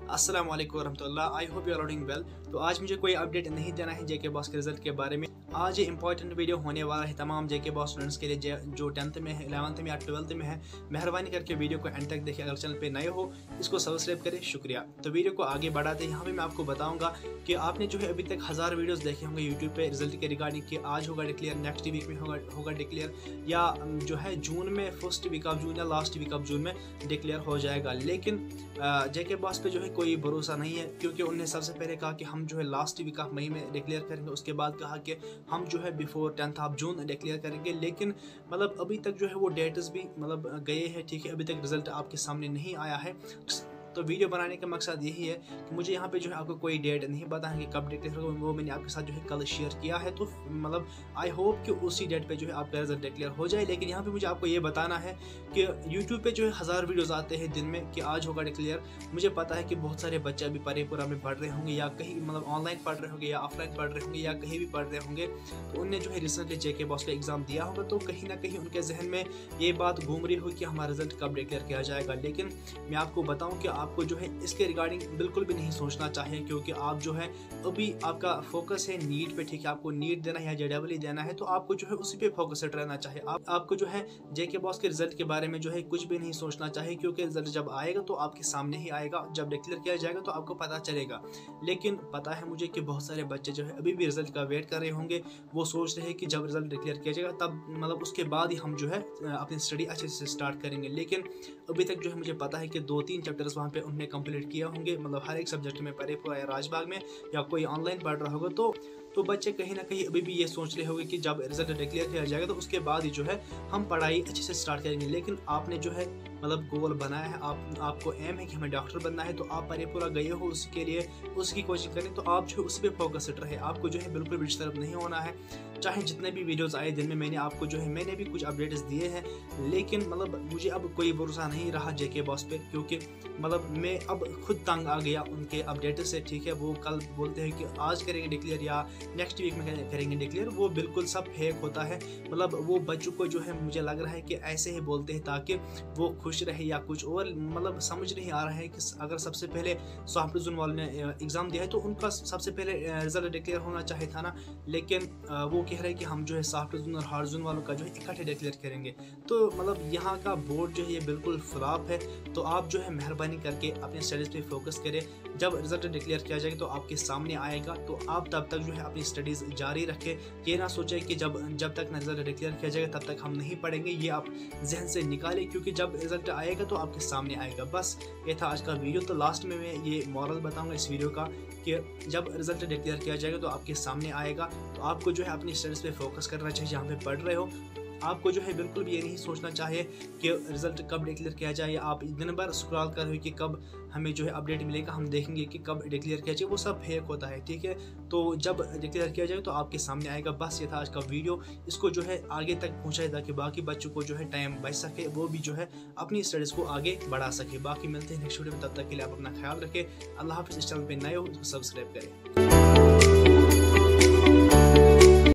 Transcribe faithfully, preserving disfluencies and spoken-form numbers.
अस्सलाम वालेकुम रहमतुल्लाह। I hope you are doing well. तो आज मुझे कोई अपडेट नहीं देना है जेके बॉस के रिजल्ट के बारे में। आज ये इंपॉर्टेंट वीडियो होने वाला है तमाम जेके बॉस स्टूडेंट्स के लिए जो टेंथ में है, इलेवंथ में या ट्वेल्थ में है। मेहरबानी करके वीडियो को एंड तक देखिए। अगर चैनल पे नए हो इसको सब्सक्राइब करें, शुक्रिया। तो वीडियो को आगे बढ़ाते हैं। यहाँ पे मैं आपको बताऊंगा कि आपने जो है अभी तक हज़ार वीडियोस देखे होंगे यूट्यूब पे रिजल्ट के रिगार्डिंग कि आज होगा डिक्लेयर, नेक्स्ट वीक में होगा होगा डिक्लेयर, या जो है जून में फर्स्ट वीक ऑफ जून या लास्ट वीक ऑफ जून में डिक्लेयर हो जाएगा। लेकिन जेके बॉस पे जो है कोई भरोसा नहीं है, क्योंकि उन्होंने सबसे पहले कहा कि हम जो है लास्ट वीक ऑफ मई में डिक्लेयर करेंगे। उसके बाद कहा कि हम जो है before tenth of June declare करेंगे। लेकिन मतलब अभी तक जो है वो डेट्स भी मतलब गए हैं, ठीक है। अभी तक रिजल्ट आपके सामने नहीं आया है। तो वीडियो बनाने का मकसद यही है कि मुझे यहाँ पे जो है आपको कोई डेट नहीं पता है कि कब डिक्लेयर होगा। वो मैंने आपके साथ जो है कल शेयर किया है। तो मतलब आई होप कि उसी डेट पे जो है आपका रिजल्ट डिक्लेयर हो जाए। लेकिन यहाँ पे मुझे आपको ये बताना है कि यूट्यूब पे जो है हज़ार वीडियोस आते हैं दिन में कि आज होगा डिक्लेयर। मुझे पता है कि बहुत सारे बच्चे अभी परेपुरा में पढ़ रहे होंगे, या कहीं मतलब ऑनलाइन पढ़ रहे होंगे, या ऑफलाइन पढ़ रहे होंगे, या कहीं भी पढ़ रहे होंगे। तो उनने जो है रिसेंटली जेके बॉस का एग्जाम दिया होगा। तो कहीं ना कहीं उनके जहन में ये बात घूम रही होगी कि हमारा रिजल्ट कब डिक्लेयर किया जाएगा। लेकिन मैं आपको बताऊँ कि आपको जो है इसके रिगार्डिंग बिल्कुल भी नहीं सोचना चाहिए, क्योंकि आप जो है अभी आपका फोकस है नीट पे, ठीक है। आपको नीट देना है या जेडब्ल्यू देना है, तो आपको जो है उसी पे फोकस्ड रहना चाहिए। आप आपको जो है जेके बॉस के रिजल्ट के बारे में जो है कुछ भी नहीं सोचना चाहिए, क्योंकि रिजल्ट जब आएगा तो आपके सामने ही आएगा। जब डिक्लेयर किया जाएगा तो आपको पता चलेगा। लेकिन पता है मुझे कि बहुत सारे बच्चे जो है अभी भी रिजल्ट का वेट कर रहे होंगे। वो सोच रहे हैं कि जब रिजल्ट डिक्लेयर किया जाएगा तब मतलब उसके बाद ही हम जो है अपनी स्टडी अच्छे से स्टार्ट करेंगे। लेकिन अभी तक जो है मुझे पता है कि दो तीन चैप्टर्स वहाँ पे उन्होंने कंप्लीट किया होंगे, मतलब हर एक सब्जेक्ट में परेपुरा या राजबाग में, या कोई ऑनलाइन पढ़ रहा होगा। तो तो बच्चे कहीं ना कहीं अभी भी ये सोच रहे होंगे कि जब रिजल्ट डिक्लेयर किया जाएगा तो उसके बाद ही जो है हम पढ़ाई अच्छे से स्टार्ट करेंगे। लेकिन आपने जो है मतलब गोल बनाया है, आप आपको एम है कि हमें डॉक्टर बनना है, तो आप परेपुरा गए हो उसके लिए, उसकी कोचिंग करें। तो आप जो है उसी पे फोकस्ड रहे। आपको जो है बिल्कुल भी डिस्टर्ब नहीं होना है। चाहे जितने भी वीडियोस आए दिन में, मैंने आपको जो है मैंने भी कुछ अपडेट्स दिए हैं। लेकिन मतलब मुझे अब कोई भरोसा नहीं रहा जेके बॉस पे, क्योंकि मतलब मैं अब खुद तंग आ गया उनके अपडेट से, ठीक है। वो कल बोलते हैं कि आज करेंगे डिक्लेयर या नेक्स्ट वीक में करेंगे डिक्लेयर। वो बिल्कुल सब फेक होता है। मतलब वो बच्चों को जो है मुझे लग रहा है कि ऐसे ही बोलते हैं ताकि वो खुश रहे या कुछ और। मतलब समझ नहीं आ रहा है कि अगर सबसे पहले सॉफ्टवेयर जोन वालों ने एग्ज़ाम दिया है तो उनका सबसे पहले रिजल्ट डिक्लेयर होना चाहिए था ना। लेकिन वो कह रहे हैं कि हम जो है सॉफ्टवेयर जोन और हार्ड जोन वालों का जो है इकट्ठे डिक्लेयर करेंगे। तो मतलब यहाँ का बोर्ड जो है ये बिल्कुल फ्लॉप है। तो आप जो है मेहरबानी करके अपने स्टडीज़ पे फोकस करें। जब रिजल्ट डिक्लेयर किया जाएगा तो आपके सामने आएगा, तो आप तब तक जो है अपनी स्टडीज़ जारी रखें। ये ना सोचें कि जब जब तक रिजल्ट डिक्लेयर किया जाएगा तब तक हम नहीं पढ़ेंगे। ये आप जहन से निकालें, क्योंकि जब रिजल्ट आएगा तो आपके सामने आएगा। बस ये था आज का वीडियो। तो लास्ट में मैं ये मॉरल बताऊंगा इस वीडियो का कि जब रिजल्ट डिक्लेयर किया जाएगा तो आपके सामने आएगा। तो आपको जो है अपनी स्टडीज़ पे फोकस करना चाहिए जहाँ पे पढ़ रहे हो। आपको जो है बिल्कुल भी ये नहीं सोचना चाहिए कि रिजल्ट कब डिक्लेयर किया जाए। आप दिन भर स्क्रॉल कर रहे हो कि कब हमें जो है अपडेट मिलेगा, हम देखेंगे कि कब डिक्लेयर किया जाए। वो सब फेक होता है, ठीक है। तो जब डिक्लेयर किया जाए तो आपके सामने आएगा। बस ये था आज का वीडियो। इसको जो है आगे तक पहुँचाए ताकि बाकी बच्चों को जो है टाइम बच सके, वो भी जो है अपनी स्टडीज़ को आगे बढ़ा सके। बाकी मिलते हैं नेक्स्ट वीडियो में, तब तक के लिए आप अपना ख्याल रखें। अल्लाह हाफिज़। इस चैनल पर नए हो तो सब्सक्राइब करें।